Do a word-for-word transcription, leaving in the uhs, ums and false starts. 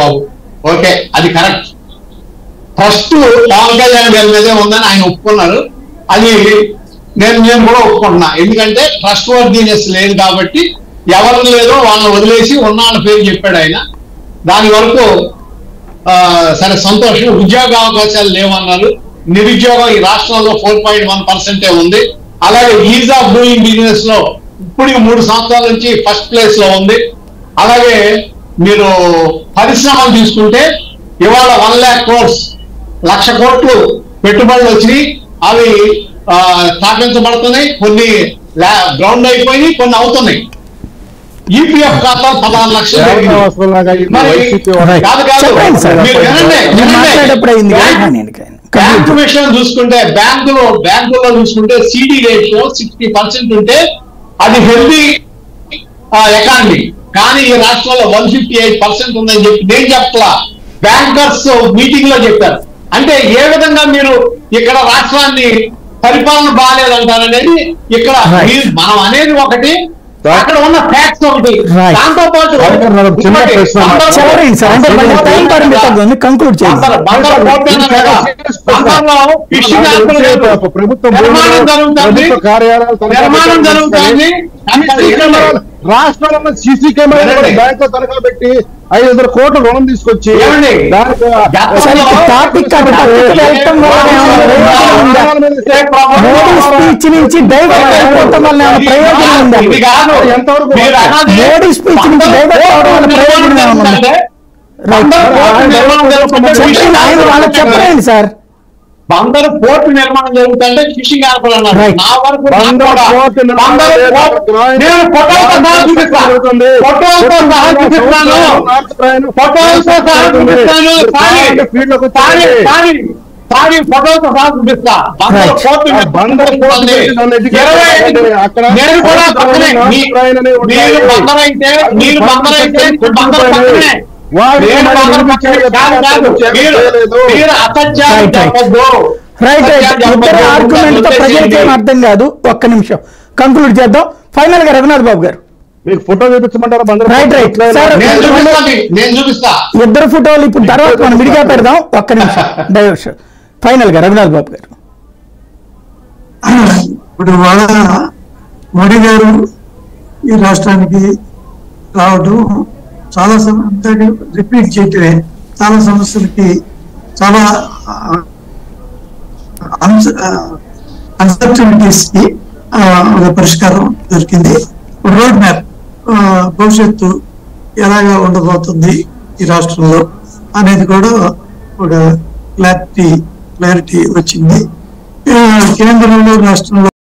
బాబు, okay అది correct. First Pawan Kalyan గారి మీదే ఉందని ఆయన ఒప్పుకున్నారు. అది నేను నేను కూడా ఒప్పుకుంటున్నా. ఎందుకంటే ట్రస్ట్ వర్దీనెస్ లేదు కాబట్టి ఎవరు లేదో వాళ్ళని వదిలేసి ఉన్నాళ్ళ పేరు చెప్పాడు ఆయన. దాని వరకు సరే సంతోషం. ఉద్యోగ అవకాశాలు లేవన్నారు. నిరుద్యోగం ఈ రాష్ట్రంలో ఫోర్ పాయింట్ వన్ పర్సెంటే ఉంది. అలాగే ఈజ్ ఆఫ్ డూయింగ్ బిజినెస్ లో ఇప్పుడు మూడు సంవత్సరాల నుంచి ఫస్ట్ ప్లేస్ లో ఉంది. అలాగే మీరు పరిశ్రమలు తీసుకుంటే ఇవాళ వన్ ల్యాక్ క్రోర్స్ లక్ష కోట్లు పెట్టుబడులు వచ్చినాయి. అవి స్థాపించబడుతున్నాయి. కొన్ని గ్రౌండ్ అయిపోయినాయి, కొన్ని అవుతున్నాయి. ఈపీఎఫ్ ఖాతాలు పదహారు లక్షలు కాదు కాదు మీరు వినండి. బ్యాంకు విషయం చూసుకుంటే బ్యాంకులో బ్యాంకులో చూసుకుంటే సిడి రేషియో సిక్స్టీ పర్సెంట్ ఉంటే అది హెల్దీ ఎకానమీ. కానీ ఈ రాష్ట్రంలో వన్ ఫిఫ్టీ ఎయిట్ పర్సెంట్ ఉందని చెప్పి నేను చెప్పలా, బ్యాంకర్స్ మీటింగ్ లో చెప్పారు. అంటే ఏ విధంగా మీరు ఇక్కడ రాష్ట్రాన్ని పరిపాలన బాగాలేదంటారనేది ఇక్కడ మనం అనేది ఒకటి, అక్కడ ఉన్న ఫ్యాక్ట్స్ ఒకటి. దాంతో పాటు నిర్మాణం జరుగుతుంది. రాష్ట్రంలో సీసీ కెమెరా బ్యాంక్ తనఖా పెట్టి ఐదు వందల కోట్ల రుణం తీసుకొచ్చి స్పీచ్ నుంచి డైవర్ట్ అయిపోవటం వల్ల ప్రయోజనం ఉందా? మోడీ స్పీచ్ నుంచి డైవర్ట్ అవడం వల్ల ప్రయోజనం ఉందా? వాళ్ళకి చెప్పండి సార్. బందరు పోర్టు నిర్మాణం జరుగుతుంటే ఫిషింగ్ హార్బర్ అన్నారు. నా వరకు నేను ఫోటోలతో సహా చూపిస్తాను, ఫోటోలతో సహా చూపిస్తాను, ఫోటోలతో సహా చూపిస్తాను. సారీ ఫోటోలతో సహా చూపిస్తా. బందరు పోర్టు నేను కూడా పక్కనే. మీరు బందరైతే మీరు బందరైతే బందరు పక్కనే. అర్థం కాదు. ఒక్క నిమిషం కంక్లూడ్ చేద్దాం. ఫైనల్ గా రఘునాథ్ బాబు గారు మీకు ఫోటో చూపించమంటారా? రైట్ రైట్ ఇద్దరు ఫోటోలు ఇప్పుడు తర్వాత మనం విడిగా పెడదాం. ఒక్క నిమిషం డైవర్షన్. ఫైనల్ గా రఘునాథ్ బాబు గారు. ఇప్పుడు వాళ్ళ మోడీ గారు ఈ రాష్ట్రానికి రావడం చాలా రిపీట్ చేయటమే చాలా సమస్యలకి చాలా అన్సర్టనిటీస్ కి ఒక పరిష్కారం దొరికింది. రోడ్ మ్యాప్ భవిష్యత్తు ఎలాగా ఉండబోతుంది ఈ రాష్ట్రంలో అనేది కూడా ఒక క్లారిటీ క్లారిటీ వచ్చింది. కేంద్రంలో రాష్ట్రంలో